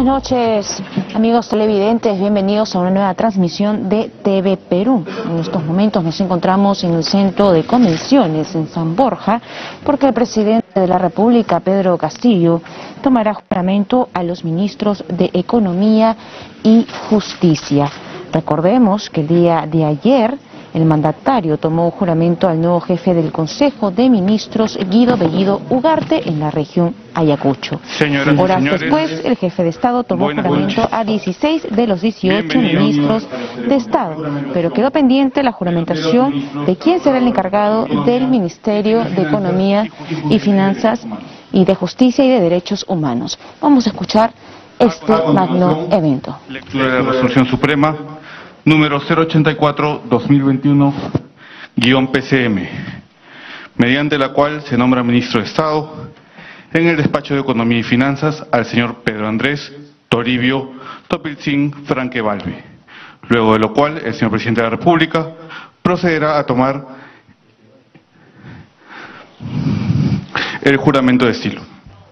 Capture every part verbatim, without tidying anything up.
Buenas noches, amigos televidentes, bienvenidos a una nueva transmisión de T V Perú. En estos momentos nos encontramos en el Centro de Convenciones en San Borja, porque el presidente de la República, Pedro Castillo, tomará juramento a los ministros de Economía y Justicia. Recordemos que el día de ayer el mandatario tomó juramento al nuevo jefe del Consejo de Ministros, Guido Bellido Ugarte, en la región Ayacucho. Señoras Horas y señores, después, el jefe de Estado tomó juramento noches. a dieciséis de los dieciocho ministros de Estado, pero quedó pendiente la juramentación de quién será el encargado del Ministerio de Economía y Finanzas y de Justicia y de Derechos Humanos. Vamos a escuchar este magno evento. Lectura de la Resolución Suprema número cero ochenta y cuatro guión dos mil veintiuno guión P C M, mediante la cual se nombra ministro de Estado en el despacho de Economía y Finanzas al señor Pedro Andrés Toribio Topiltzin Franque-Valve, luego de lo cual el señor presidente de la República procederá a tomar el juramento de estilo.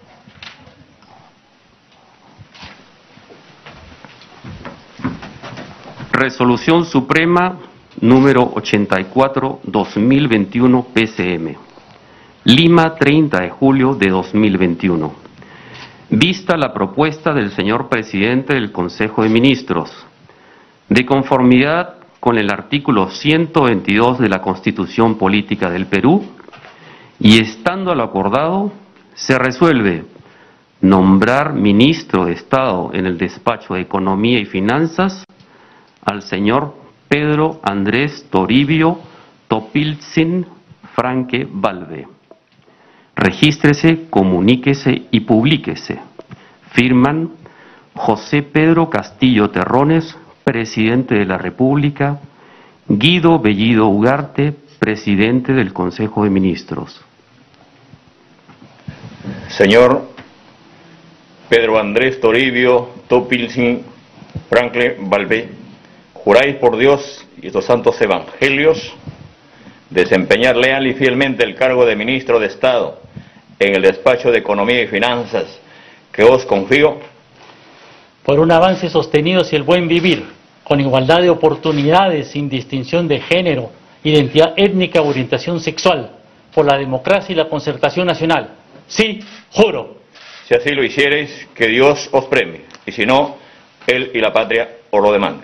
Resolución Suprema número ochenta y cuatro guión dos mil veintiuno P C M. Lima, treinta de julio de dos mil veintiuno. Vista la propuesta del señor presidente del Consejo de Ministros, de conformidad con el artículo ciento veintidós de la Constitución Política del Perú, y estando a lo acordado, se resuelve nombrar ministro de Estado en el despacho de Economía y Finanzas al señor Pedro Andrés Toribio Topiltzin Franque-Valve. Regístrese, comuníquese y publíquese. Firman José Pedro Castillo Terrones, presidente de la República; Guido Bellido Ugarte, presidente del Consejo de Ministros. Señor Pedro Andrés Toribio Topiltzin Franque-Valve, juráis por Dios y estos santos evangelios desempeñar leal y fielmente el cargo de ministro de Estado en el despacho de Economía y Finanzas que os confío, por un avance sostenido hacia el buen vivir, con igualdad de oportunidades, sin distinción de género, identidad étnica o orientación sexual, por la democracia y la concertación nacional. Sí, juro. Si así lo hiciereis, que Dios os premie, y si no, él y la patria os lo demanden.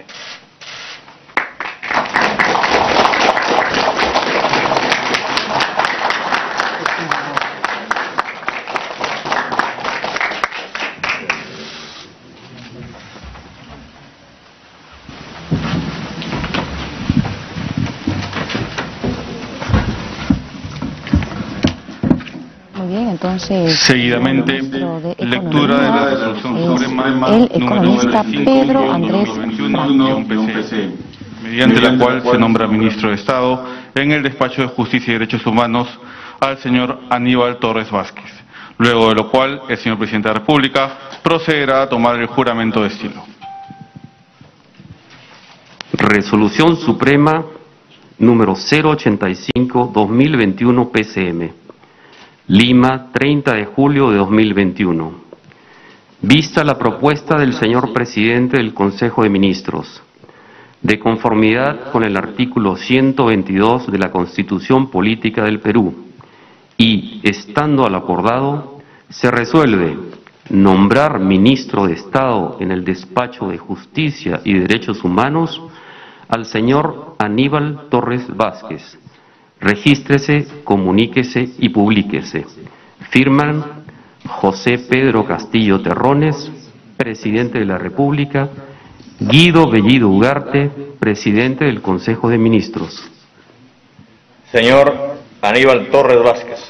Muy bien, entonces, Seguidamente, de lectura de la Resolución Suprema el número economista Pedro Andrés P C M, mediante la cual se nombra ministro de Estado en el despacho de Justicia y Derechos Humanos al señor Aníbal Torres Vázquez, luego de lo cual el señor presidente de la República procederá a tomar el juramento de estilo. Resolución Suprema número cero ochenta y cinco guión dos mil veintiuno P C M. Lima, treinta de julio de dos mil veintiuno. Vista la propuesta del señor presidente del Consejo de Ministros, de conformidad con el artículo ciento veintidós de la Constitución Política del Perú, y estando al acordado, se resuelve nombrar ministro de Estado en el despacho de Justicia y Derechos Humanos al señor Aníbal Torres Vázquez. Regístrese, comuníquese y publíquese. Firman José Pedro Castillo Terrones, presidente de la República; Guido Bellido Ugarte, presidente del Consejo de Ministros. Señor Aníbal Torres Vázquez,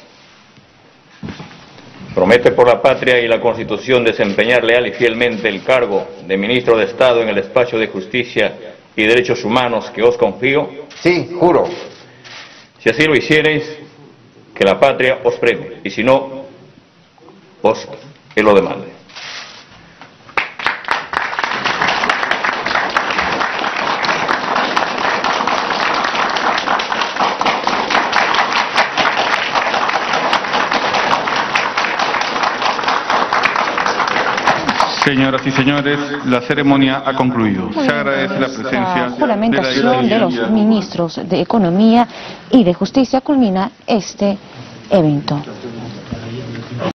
promete por la patria y la Constitución desempeñar leal y fielmente el cargo de ministro de Estado en el despacho de Justicia y Derechos Humanos que os confío. Sí, juro. Si así lo hiciereis, que la patria os premie, y si no, os él lo demande. Señoras y señores, la ceremonia ha concluido. Se agradece la presencia La juramentación de de los ministros de Economía y de Justicia culmina este evento.